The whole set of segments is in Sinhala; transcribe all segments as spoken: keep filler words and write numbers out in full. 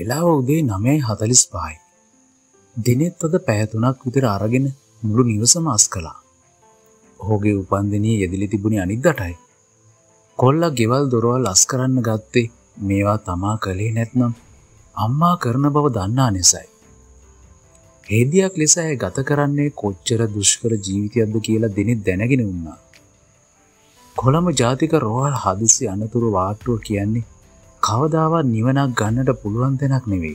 වෙලාව උදේ නවය හතළිස් පහයි. දිනෙත් අද පැය තුනක් විතර අරගෙන මුළු නිවසම අස් කළා. ඔහුගේ උපන්දිනයේ යෙදිලි තිබුණේ අනිද්දාටයි. කොල්ලා ගෙවල් දොරවල් අස් කරන්න ගත්තේ මේවා තමා කළේ නැත්නම් අම්මා කරන බව දන්නා නිසායි. හේදියක් ලෙස ඇය ගත කරන්නේ කොච්චර දුෂ්කර ජීවිතයක්ද කියලා දිනෙත් දැනගෙන වුණා. කොළඹ ජාතික රෝහල් හදිසි අනතුරු වාට්ටුව කියන්නේ කවදාවත් නිවනක් ගන්නට පුළුවන් තැනක් නෙවෙයි.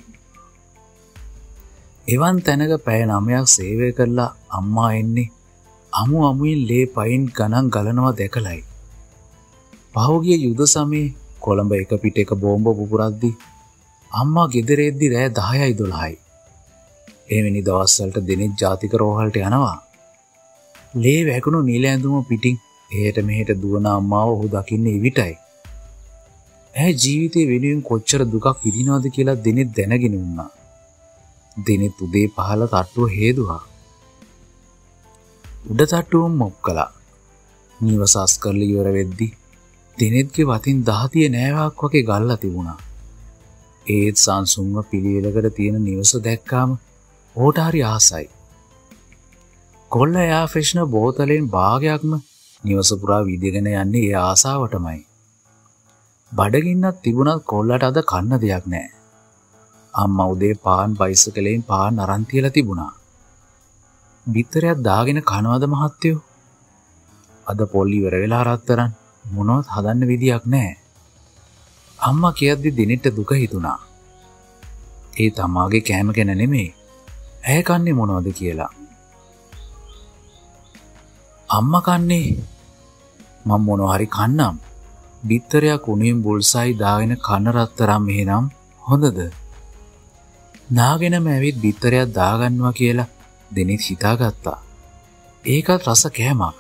එවන් තැනක පැය නවයක් සේවය කරලා අම්මා එන්නේ අමු අමුයින් ලේ පයින් ගණන් ගලනවා දැකලයි. පහුගිය යුද සමයේ කොළඹ එක පිට එක බෝම්බ පුපුරද්දී අම්මා ගෙදර එද්දි රෑ දහයයි දොළහයි. එවැනි දවස්වලට දිනෙත් ජාතික රෝහලට යනවා. ලේ වැකුණු නිල ඇඳුම පිටින් එහෙට මෙහෙට දුවන අම්මාව ඔහු දකින්නේ එවිටයි. ඇය ජීවිතේ වෙනුවෙන් කොච්චර දුකක් විඳිනවද කියලා දිනෙත් දැනගෙන වුණා. දිනෙත් උදේ පහළ තට්ටුව හේදුවා. උඩ තට්ටුවම මොප් කළා. නිවස අස් කරලා ඉවර වෙද්දි දිනෙත්ගේ වතින් දහතිය නෑවක් වගේ ගල්ලා තිබුණා. ඒත් සංසුන්ව පිළිවෙලකට තියෙන නිවස දැක්කාම ඕට හරි ආසයි. කොල්ල එයා ෆ්‍රෙෂ්නර් බෝතලෙන් භාගයක්ම නිවස පුරා විදගෙන යන්නේ ඒ ආසාවටමයි. බඩගින්නක් තිබුණත් කොල්ලට අද කන්න දෙයක් නෑ. අම්මා උදේ පාන් බයිසිකලෙන් පාන් අරන් තියලා තිබුණා. බිත්තරයක් දාගෙන කනවද මහත්තයෝ? අද පොල් ඉවර වෙලා රත්තරන් මොනවත් හදන්න විදියක් නෑ. අම්මා කියද්දි දිනෙට දුක හිතුණා. ඒ තමාගේ කෑම ගැන නෙමෙයි. ඇය කන්නේ මොනවද කියලා. අම්මා කන්නේ මම මොනවා හරි කන්නම්. බිත්තරයක් උණුවෙන් බුල්සයි දාගෙන කන රත්තරන් මෙහෙනම් හොඳද? නාගෙනම ඇවිත් බිත්තරයක් දාගන්නවා කියලා දිනෙත් හිතාගත්තා. ඒකත් රස කෑමක්.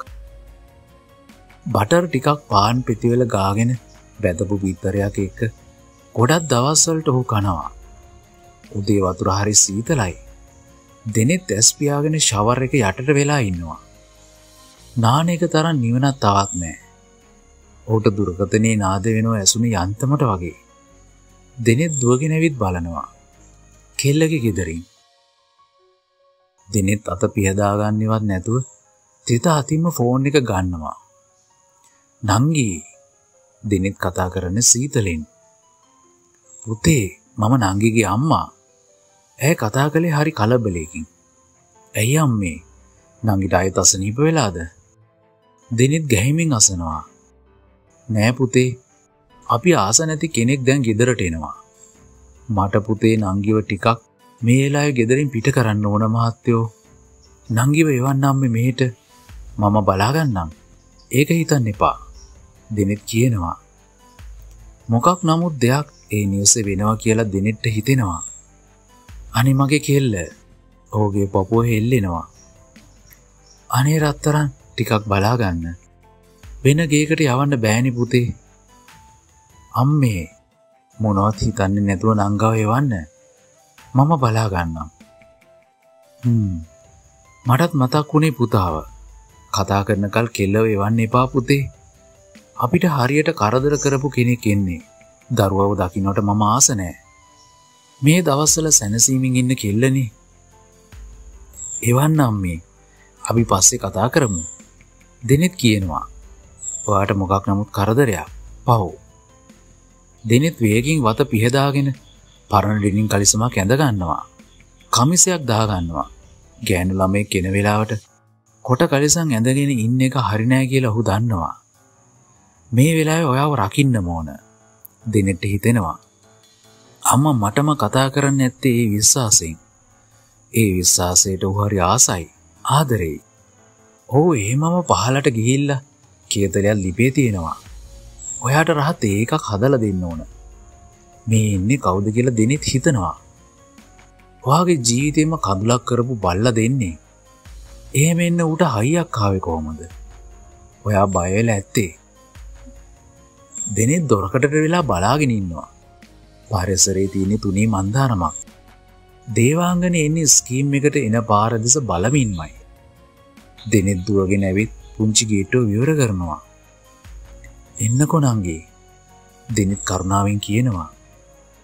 බටර් ටිකක් පාන් පිටිවල ගාගෙන බැදපු බිත්තරයක් එක්ක ගොඩක් දවස්වලට ඔහු කනවා. උදේ වතුර හරි සීතලයි. දිනෙත් ඇස් පියාගෙන ෂවර් එක යටට වෙලා ඉන්නවා. නාන එක තරම් නිවනක් තවත් නෑ. ඔහුට දුරකථනයේ නාද වෙනවා ඇසුනේ යන්තමට වගේ. දිනෙත් දුවගෙන ඇවිත් බලනවා. කෙල්ලගේ ගෙදරින්. දිනෙත් අත පියදාගන්නවත් නැතුව තිත අතින්ම ෆෝන් එක ගන්නවා. නංගි දිනෙත් කතා කරන්නේ සීතලෙන්. පුතේ මම නංගිගේ අම්මා. ඇය කතා කළේ හරි කලබලයකින්. ඇයි අම්මේ? නංගිට ආයෙත් අසනීප වෙලාද? දිනෙත් ගැහිමින් අසනවා. නෑ පුතේ. අපි ආස නැති කෙනෙක් දැන් ගෙදරට එනවා. මට පුතේ නංගිව ටිකක් මේ වෙලාවේ ගෙදරින් පිට කරන්න ඕන මහත්තයෝ. නංගිව එවන්නම් මෙහෙට මම බලා ගන්නම්. ඒක හිතන්න එපා. දිනෙත් කියනවා. මොකක් නමුත් දෙයක් ඒ නිවසේ වෙනවා කියලා දිනෙට හිතෙනවා. අනේ මගේ කෙල්ල. ඔහුගේ පපුව හෙල්ලෙනවා. අනේ රත්තරන් ටිකක් බලා ගන්න. වෙන ගේකට යවන්න බෑනි පුතේ. අම්මේ මොනවත් හිතන්නේ නැතුව නංගව එවන්න. මම බලා ගන්නම්. හ්ම්. මටත් මතක් වුණේ පුතාව. කතා කරනකල් කෙල්ලව එවන්න එපා පුතේ. අපිට හරියට කරදර කරපු කෙනෙක් එන්නේ. දරුවව දකින්නට මම ආස නෑ. මේ දවස්වල සැනසීමෙන් ඉන්න කෙල්ලනේ. එවන්න අම්මේ. අපි පස්සේ කතා කරමු. දිනෙත් කියනවා. ඔයාට මොකක් නමුත් කරදරයක්. පව්. දිනෙත් වේගින් වත පිහදාගෙන පරණ ඩිනින් කලිසමක් ඇඳ ගන්නවා. කමිසයක් දා ගන්නවා. ගෑනු ළමෙක් කෙන වෙලාවට කොට කලිසම් ඇඳගෙන ඉන්න එක හරි නෑ කියලා ඔහු දන්නවා. මේ වෙලාවේ ඔයාව රකින්න ඕන. දිනෙට හිතෙනවා. අම්මා මටම කතා කරන්න ඇත්තේ ඒ විශ්වාසයෙන්. ඒ විශ්වාසයට ඔහු හරි ආසයි. ආදරෙයි. ඔහු එහෙමම පහලට ගිහිල්ලා කේතලයක් ලිපේ තියෙනවා. ඔයාට රහත් ඒකක් හදලා දෙන්න ඕන. මේ ඉන්නේ කවුද කියලා දිනෙත් හිතනවා. ඔයාගේ ජීවිතේම කඳුලක් කරපු බල්ලා දෙන්නේ. එහෙම එන්න උට හයියක් ආවේ කොහමද? ඔයා බය වෙලා ඇත්තේ. දිනෙත් දොරකඩට වෙලා බලාගෙන ඉන්නවා. පරිසරයේ තියෙන තුනේ මන්දාරමක්. දේවාංගනේ එන්නේ ස්කීම් එකට එන පාර දෙස බලමින්මයි. දිනෙත් දුවගෙන ඇවිත් පුංචි ගේට්ටුව විවර කරනවා. එන්නකො නංගී. දිනෙත් කරුණාවෙන් කියනවා.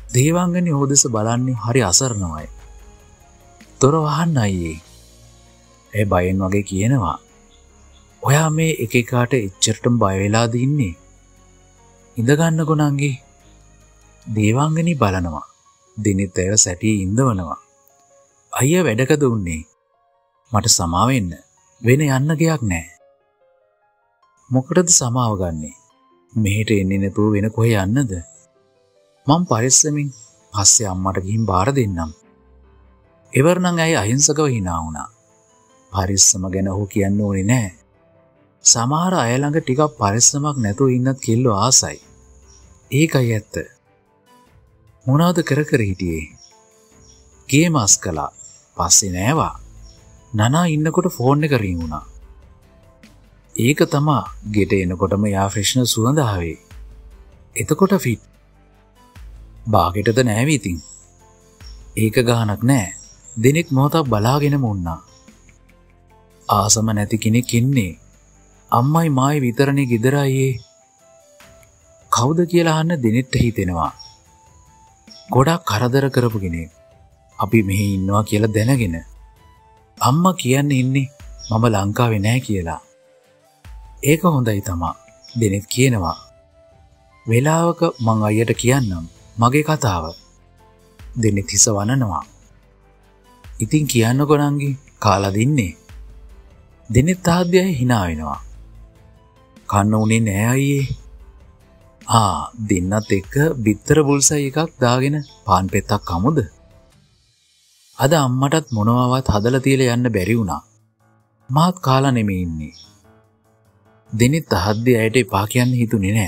දේවාංගනි හොදෙස බලන්නේ හරි අසරණවයි. තොර වහන්න අයියේ. ඒ බයෙන් වගේ කියනවා. ඔයා මේ එක එකාට එච්චරටම බය වෙලාද ඉන්නේ? ඉඳගන්නකො නංගි. දේවාංගනි බලනවා. දිනිත් ඒව සැටියේ ඉඳවනවා. අයියා වැඩකද උන්නේ? මට සමාව වෙන්න. වෙන යන්න ගයක් නැහැ. මොකටද සමාව ගන්නෙ? මෙහෙට එන්නේ නැතුව වෙන කොහෙ යන්නද? මම පරිස්සමින් පස්සේ අම්මට ගිහින් බාර දෙන්නම්. එවරනම් ඇයි අහිංසකව hina වුණා. පරිස්සම ගැන ඔහු කියන්න ඕනේ නැහැ. සමහර අය ළඟ ටිකක් පරිස්සමක් නැතුව ඉන්නත් කෙල්ලෝ ආසයි. ඒකයි ඇත්ත. මොනවද කර කර හිටියේ? ගේමස් කළා. පස්සේ නෑවා. නනා ඉන්නකොට ෆෝන් එක රින් වුණා. ඒක තමා ගෙට එනකොටම යා ෆ්‍රෙෂ්නර් සුවඳ ආවේ. එතකොට ෆිට. බාගෙටද නෑවි ඉතින්. ඒක ගානක් නෑ. දිනෙත් මොහොතක් බලාගෙනම වුණා. ආසම නැති කෙනෙක් ඉන්නේ. අම්මයි මායි විතරනේ ගෙදර අයියේ. කවුද කියලා අහන්න දිනෙත් හිතෙනවා. ගොඩක් කරදර කරපු කෙනෙක්. අපි මෙහි ඉන්නවා කියලා දැනගෙන. අම්මා කියන්නේ ඉන්නේ මම ලංකාවේ නෑ කියලා. ඒක හොඳයි තමා. දිනෙත් කියනවා. වෙලාවක මං අයියට කියන්නම් මගේ කතාව. දිනෙත් හිස වනනවා. ඉතින් කියන්නකො නංගි කාලා දින්නේ. දිනෙත් තාද්‍යය hina වෙනවා. කන්න උනේ නෑ අයියේ. ආ දෙන්නත් එක්ක බිත්තර බුල්සයි එකක් දාගෙන පාන් පෙත්තක් කමුද? අද අම්මටත් මොනවාවත් හදලා තියලා යන්න බැරි වුණා. මාත් කාලා නෙමෙයි ඉන්නේ. දිනෙත් අහද්දී ඇයට එපා කියන්න හිතුනේ නෑ.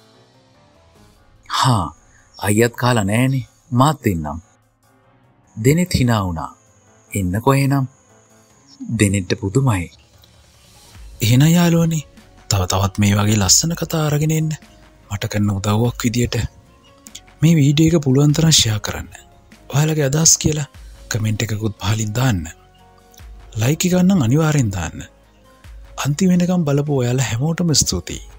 හා අයියත් කාලා නෑනේ. මාත් එන්නම්. දිනෙත් hina වුණා. එන්නකො එහෙනම්. දිනෙට පුදුමයි. එහෙනම් යාළුවනේ තව තවත් මේ වගේ ලස්සන කතා අරගෙන එන්න. මට කරන උදව්වක් විදියට මේ වීඩියෝ එක පුළුවන් තරම් ෂෙයා කරන්න. ඔයාලගේ අදහස් කියලා කමෙන්ට් එකකුත් පහලින් දාන්න. ලයික් එක නම් අනිවාර්යෙන් දාන්න. අන්තිම වෙනකම් බලපු ඔයාලා හැමෝටම ස්තුතියි.